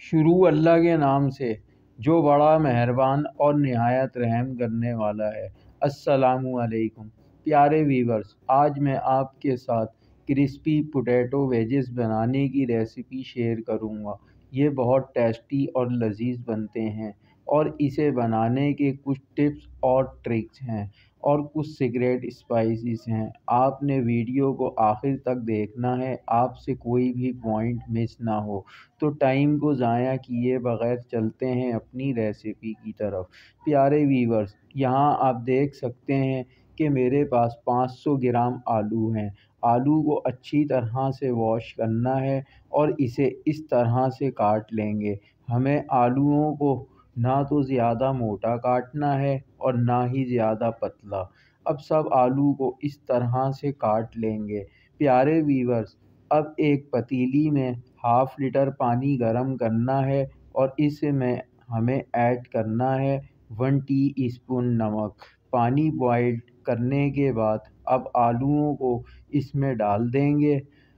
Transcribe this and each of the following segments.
शुरू अल्लाह के नाम से जो बड़ा मेहरबान और निहायत रहम करने वाला है। अस्सलामु अलैकुम प्यारे वीवर्स, आज मैं आपके साथ क्रिस्पी पोटैटो वेजेस बनाने की रेसिपी शेयर करूंगा। ये बहुत टेस्टी और लजीज बनते हैं और इसे बनाने के कुछ टिप्स और ट्रिक्स हैं और कुछ सीक्रेट स्पाइसेस हैं। आपने वीडियो को आखिर तक देखना है, आपसे कोई भी पॉइंट मिस ना हो। तो टाइम को ज़ाया किए बगैर चलते हैं अपनी रेसिपी की तरफ। प्यारे वीवर्स, यहाँ आप देख सकते हैं कि मेरे पास 500 ग्राम आलू हैं। आलू को अच्छी तरह से वॉश करना है और इसे इस तरह से काट लेंगे। हमें आलूओं को ना तो ज़्यादा मोटा काटना है और ना ही ज़्यादा पतला। अब सब आलू को इस तरह से काट लेंगे। प्यारे वीवर्स, अब एक पतीली में हाफ़ लीटर पानी गरम करना है और इसमें हमें ऐड करना है 1 टीस्पून नमक। पानी बॉयल करने के बाद अब आलूओं को इसमें डाल देंगे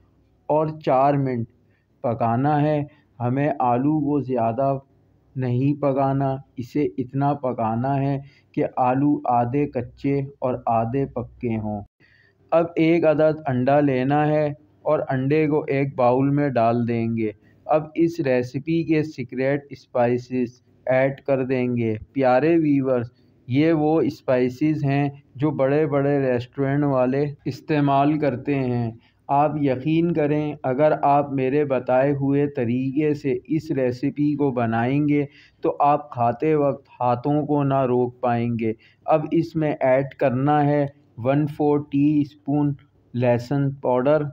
और 4 मिनट पकाना है। हमें आलू को ज़्यादा नहीं पकाना, इसे इतना पकाना है कि आलू आधे कच्चे और आधे पक्के हों। अब एक अदद अंडा लेना है और अंडे को एक बाउल में डाल देंगे। अब इस रेसिपी के सीक्रेट स्पाइसेस ऐड कर देंगे। प्यारे वीवर्स, ये वो स्पाइसेस हैं जो बड़े बड़े रेस्टोरेंट वाले इस्तेमाल करते हैं। आप यकीन करें, अगर आप मेरे बताए हुए तरीके से इस रेसिपी को बनाएंगे तो आप खाते वक्त हाथों को ना रोक पाएंगे। अब इसमें ऐड करना है 1/4 टीस्पून लहसुन पाउडर,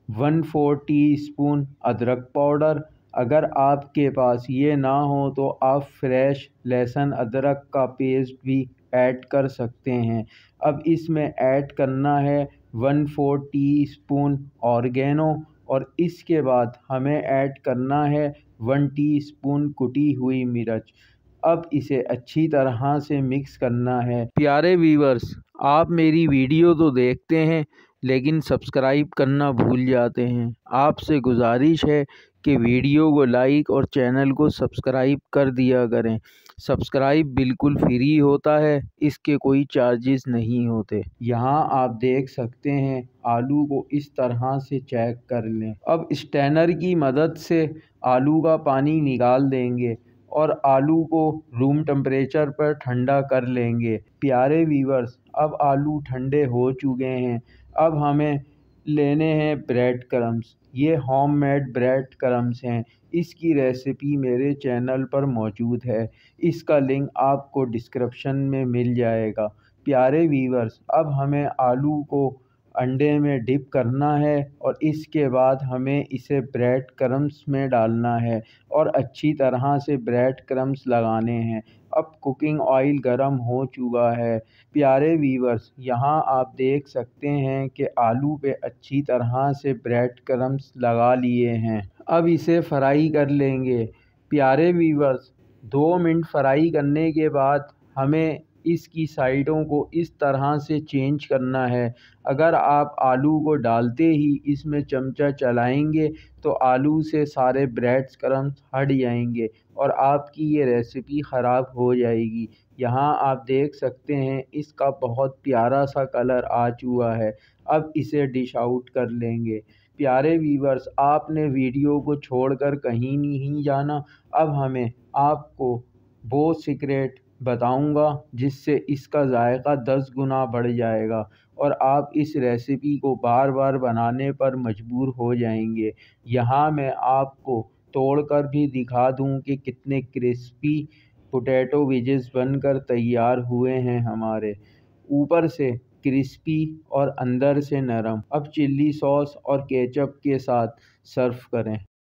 1/4 टीस्पून अदरक पाउडर। अगर आपके पास ये ना हो तो आप फ्रेश लहसुन अदरक का पेस्ट भी ऐड कर सकते हैं। अब इसमें ऐड करना है 1/4 टीस्पून ऑरिगेनो और इसके बाद हमें ऐड करना है 1 टीस्पून कुटी हुई मिर्च। अब इसे अच्छी तरह से मिक्स करना है। प्यारे व्यूअर्स, आप मेरी वीडियो तो देखते हैं लेकिन सब्सक्राइब करना भूल जाते हैं। आपसे गुजारिश है कि वीडियो को लाइक और चैनल को सब्सक्राइब कर दिया करें। सब्सक्राइब बिल्कुल फ्री होता है, इसके कोई चार्जेस नहीं होते। यहाँ आप देख सकते हैं, आलू को इस तरह से चेक कर लें। अब स्टैनर की मदद से आलू का पानी निकाल देंगे और आलू को रूम टेम्परेचर पर ठंडा कर लेंगे। प्यारे व्यूअर्स, अब आलू ठंडे हो चुके हैं। अब हमें लेने हैं ब्रेड क्रम्स। ये होममेड ब्रेड क्रम्स हैं। इसकी रेसिपी मेरे चैनल पर मौजूद है, इसका लिंक आपको डिस्क्रिप्शन में मिल जाएगा। प्यारे व्यूअर्स, अब हमें आलू को अंडे में डिप करना है और इसके बाद हमें इसे ब्रेड क्रम्स में डालना है और अच्छी तरह से ब्रेड क्रम्स लगाने हैं। अब कुकिंग ऑयल गरम हो चुका है। प्यारे व्यूअर्स, यहाँ आप देख सकते हैं कि आलू पे अच्छी तरह से ब्रेड क्रम्स लगा लिए हैं। अब इसे फ्राई कर लेंगे। प्यारे व्यूअर्स, 2 मिनट फ्राई करने के बाद हमें इसकी साइडों को इस तरह से चेंज करना है। अगर आप आलू को डालते ही इसमें चमचा चलाएंगे तो आलू से सारे ब्रेड क्रम्स हट जाएंगे और आपकी ये रेसिपी ख़राब हो जाएगी। यहाँ आप देख सकते हैं, इसका बहुत प्यारा सा कलर आ चुका है। अब इसे डिश आउट कर लेंगे। प्यारे व्यूअर्स, आपने वीडियो को छोड़कर कहीं नहीं जाना। अब हमें आपको वो सीक्रेट बताऊंगा जिससे इसका जायका 10 गुना बढ़ जाएगा और आप इस रेसिपी को बार बार बनाने पर मजबूर हो जाएंगे। यहाँ मैं आपको तोड़कर भी दिखा दूँ कि कितने क्रिस्पी पोटैटो वेजेस बनकर तैयार हुए हैं हमारे। ऊपर से क्रिस्पी और अंदर से नरम। अब चिल्ली सॉस और केचप के साथ सर्व करें।